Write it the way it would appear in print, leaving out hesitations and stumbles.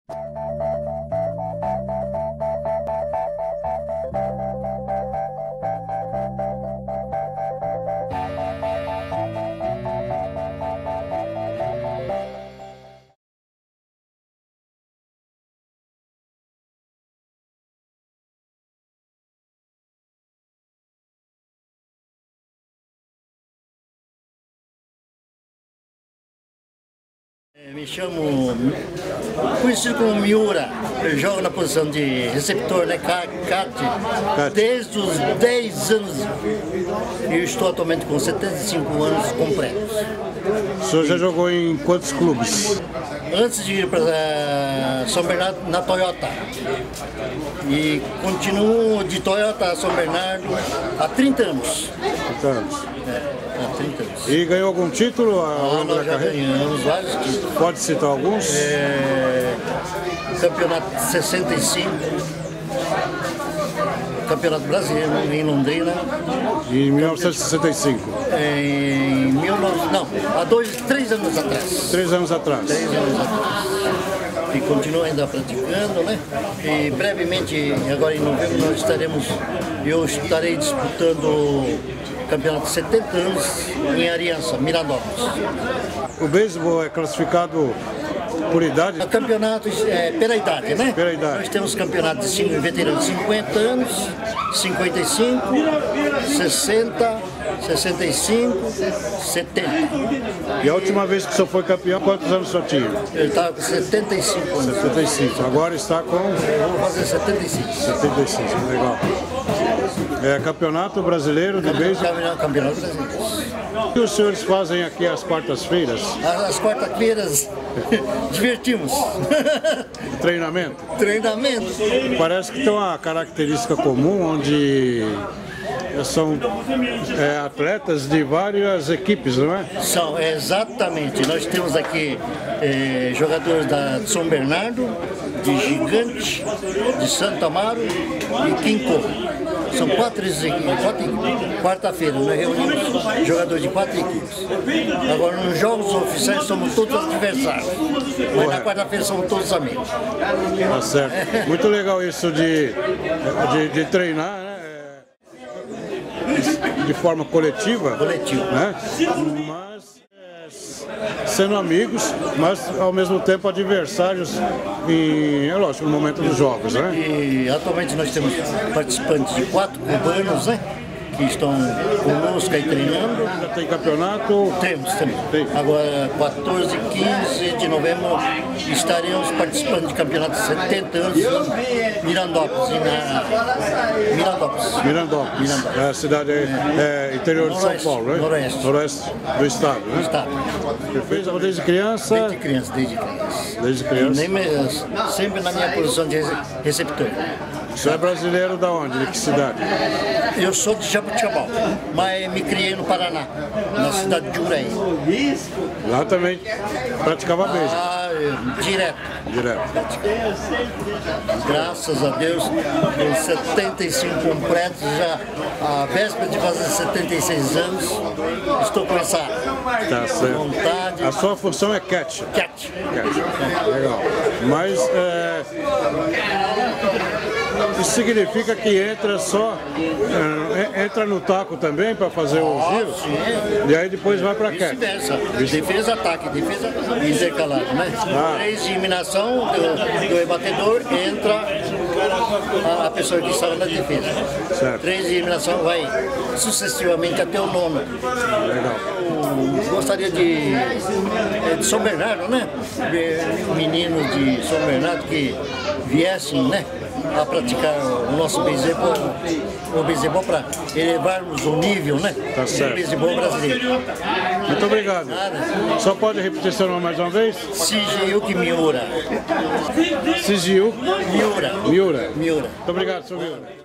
Me chamo, conhecido como Miura, eu jogo na posição de receptor, né, kart, desde os 10 anos e eu estou atualmente com 75 anos completos. O senhor já jogou em quantos clubes? Antes de ir para São Bernardo, na Toyota, e continuo de Toyota a São Bernardo há 30 anos. 30 anos. Há 30 anos. E ganhou algum título ao longo da carreira? Ganhamos vários títulos. Pode citar alguns? Campeonato 65, Campeonato Brasileiro em Londrina. Em 1965? Há 3 anos atrás. 3 anos atrás. 3 anos atrás. E continuo ainda praticando, né? E brevemente, agora em novembro, eu estarei disputando o campeonato de 70 anos em Ariança, Mirandópolis. O beisebol é classificado por idade? O campeonato é pela idade, né? Pela idade. Nós temos campeonatos de veteranos de 50 anos, 55, 60, 65, 70. E a última vez que o senhor foi campeão, quantos anos o senhor tinha? Eu estava com 75 anos. 75. Agora está com? Eu vou fazer 75. 75, legal. É campeonato brasileiro de beisebol? Campeonato brasileiro. O que os senhores fazem aqui às quartas-feiras? Às quartas-feiras, divertimos. Treinamento? Treinamento. Parece que tem uma característica comum onde são atletas de várias equipes, não é? São, exatamente. Nós temos aqui jogadores de São Bernardo, de Gigante, de Santo Amaro e Quincô. São 4 equipes. Quarta-feira nós reunimos jogadores de 4 equipes. Agora, nos jogos oficiais somos todos adversários. Mas na quarta-feira somos todos amigos. Tá certo. Muito legal isso de treinar, né? De forma coletiva. Né? Mas sendo amigos, mas ao mesmo tempo adversários é lógico, no momento dos jogos, né? E atualmente nós temos participantes de 4 cubanos, né? Que estão conosco aí treinando. Já tem campeonato? Temos. Tem. Agora, 14 e 15 de novembro, estaremos participando de campeonato de 70 anos em Mirandópolis. Mirandópolis. É a cidade interior de São Paulo, né? Noroeste do estado, né? Do estado. Você fez desde criança? Desde criança. Desde criança. Sempre na minha posição de receptor. Você é brasileiro da onde? De que cidade? Eu sou de Jabuticabal, mas me criei no Paraná, na cidade de Uraí. Lá também praticava beisebol? Direto. Graças a Deus, com 75 completos, já a véspera de fazer 76 anos, estou com essa vontade. A sua função é catch? Catch. Legal. Mas isso significa que entra no taco também para fazer o giro? Sim. E aí depois vai para catch? Defesa, ataque, defesa intercalado, né? 3 de eliminação do rebatedor, entra a pessoa que estava na defesa. Certo. 3 de eliminação, vai sucessivamente até o 9º. Legal. Gostaria de São Bernardo, né? Meninos de São Bernardo que viessem, né? A praticar o nosso beisebol para elevarmos o nível, né? Tá certo. Do beisebol brasileiro. Muito obrigado. Nada. Só pode repetir seu nome mais uma vez? Sigiyuki Miura. Sigiyuki Miura. Muito obrigado, senhor Miura.